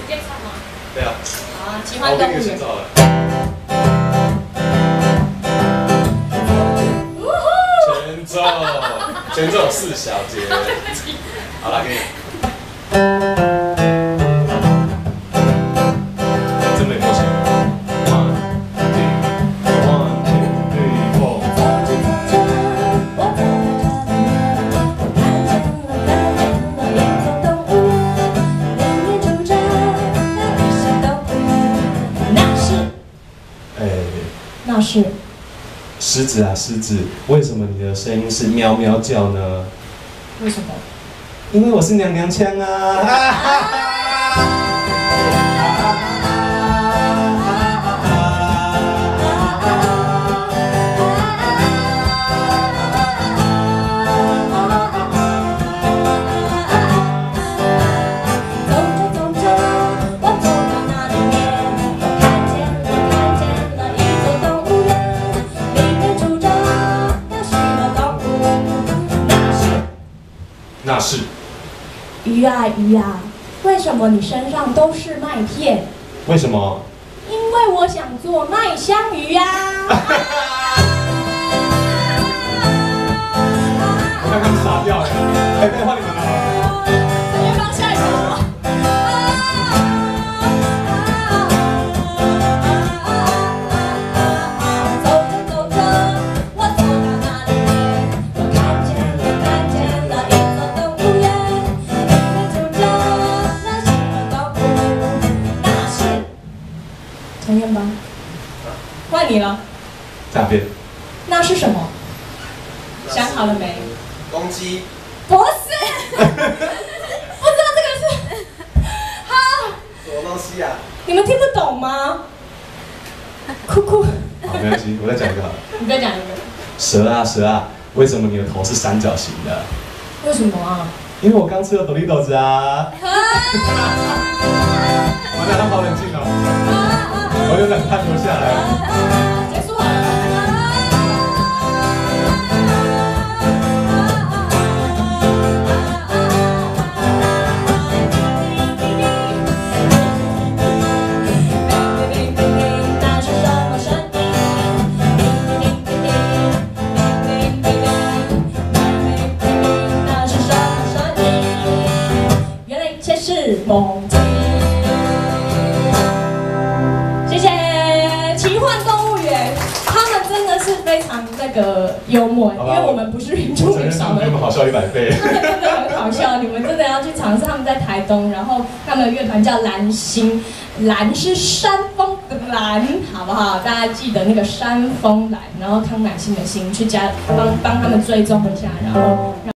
接唱吗？ 对啊。 好啊，奇幻动物园。 前奏4小节。好了，给你。真没默契。1, 2, 3, 4。 那是狮子啊，狮子，为什么你的声音是喵喵叫呢？ 为什么？ 因为我是娘娘腔啊！那是鱼啊鱼啊，为什么你身上都是麦片？ 为什么？ 因为我想做麦香鱼呀！ 我看他们傻掉了，哎，可以换你们了。 直接放下一首。陈彦邦，换你了。 诈骗。 那是什么？想好了没？ 公鸡。 不是，不知道这个是。好。 什么东西啊？ 你们听不懂吗？哭哭。 好，没关系，我再讲一个好了。 你再讲一个。 蛇啊蛇啊，为什么你的头是三角形的？ 为什么啊？ 因为我刚吃了朵莉豆子啊。完了，他好冷静哦。我有冷汗流下来。 结束了。那是什么声音？那是什么声音？原来一切是梦境。谢谢奇幻动物园，他们真的是非常那个幽默，因为我们不是原住民少的， 他们好笑100倍。 他们真的很好笑，你们真的要去尝试。他们在台东，然后他们的乐团叫蓝星，蓝是山峰的蓝，好不好？大家记得那个山峰蓝，然后康乃馨的馨，去加帮他们追踪一下，然后。